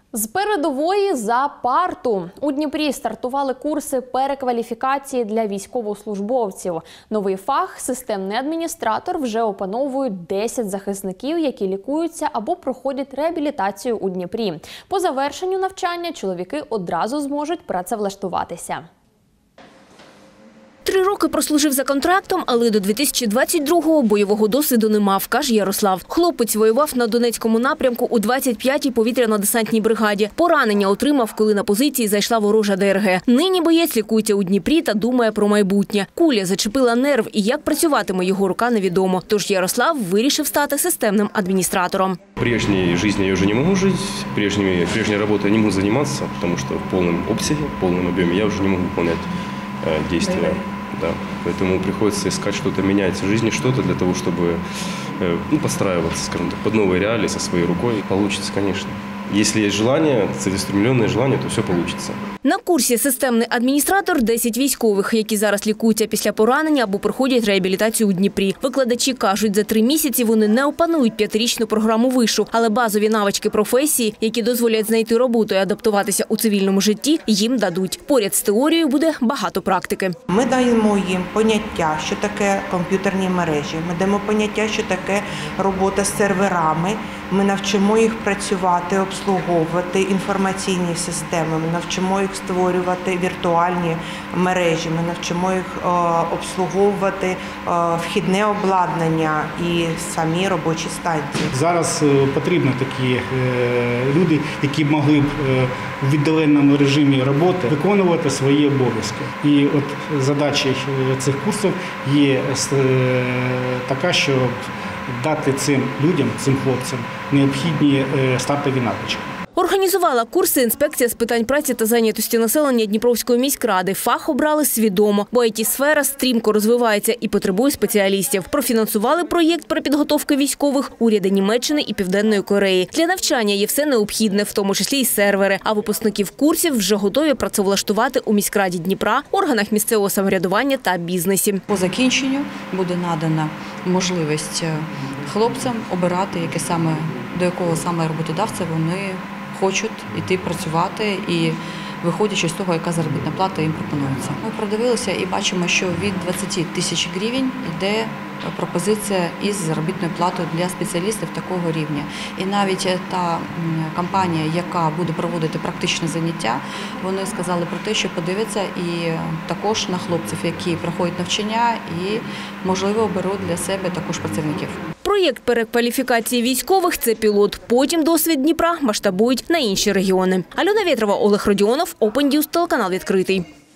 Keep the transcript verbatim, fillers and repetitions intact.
З передової за парту. У Дніпрі стартували курси перекваліфікації для військовослужбовців. Новий фах «Системний адміністратор» вже опановують десять захисників, які лікуються або проходять реабілітацію у Дніпрі. По завершенню навчання чоловіки одразу зможуть працевлаштуватися. Три роки прослужив за контрактом, але до дві тисячі двадцять другого бойового досвіду не мав, каже Ярослав. Хлопець воював на Донецькому напрямку у двадцять п'ятій повітряно-десантній бригаді. Поранення отримав, коли на позиції зайшла ворожа ДРГ. Нині боєць лікується у Дніпрі та думає про майбутнє. Куля зачепила нерв, і як працюватиме його рука, невідомо. Тож Ярослав вирішив стати системним адміністратором. Прежней жизни я уже не могу жить, прежней, прежней работой не могу заниматься, потому что в полном обсяге, в полном объеме я уже не могу выполнять э, действия. Да. Поэтому приходится искать что-то, менять в жизни что-то для того, чтобы э, ну, подстраиваться, скажем так, под новые реалии со своей рукой. Получится, конечно. Если есть желание, целеустремленное желание, то все получится. На курсі «Системний адміністратор» десять військових, які зараз лікуються після поранення або проходять реабілітацію у Дніпрі. Викладачі кажуть, за три місяці вони не опанують п'ятирічну програму вишу, але базові навички професії, які дозволять знайти роботу і адаптуватися у цивільному житті, їм дадуть. Поряд з теорією буде багато практики. Ми даємо їм поняття, що таке комп'ютерні мережі. Ми даємо поняття, що таке робота з серверами. Ми навчимо їх працювати, обслуговувати інформаційні системи. Ми навчимо їх створювати віртуальні мережі. Ми навчимо їх обслуговувати вхідне обладнання і самі робочі станції. Зараз потрібні такі люди, які могли б в віддаленому режимі роботи виконувати свої обов'язки. І от задача цих курсів є така, що дати цим людям, цим хлопцям необхідні стартові навички. Організувала курси інспекція з питань праці та зайнятості населення Дніпровської міськради. Фах обрали свідомо, бо ай ті-сфера стрімко розвивається і потребує спеціалістів. Профінансували проєкт перепідготовки військових уряди Німеччини і Південної Кореї. Для навчання є все необхідне, в тому числі й сервери. А випускників курсів вже готові працевлаштувати у міськраді Дніпра, органах місцевого самоврядування та бізнесі. По закінченню буде надана можливість хлопцям обирати, яке саме, до якого саме роботодавця вони хочуть йти працювати і виходячи з того, яка заробітна плата їм пропонується. Ми продивилися і бачимо, що від двадцяти тисяч гривень йде пропозиція із заробітною платою для спеціалістів такого рівня. І навіть та компанія, яка буде проводити практичне заняття, вони сказали про те, що подивляться і також на хлопців, які проходять навчання і, можливо, беруть для себе також працівників. Проєкт перекваліфікації військових – це пілот. Потім досвід Дніпра масштабують на інші регіони. Альона Вєтрова, Олег Родіонов, Open News, телеканал «Відкритий».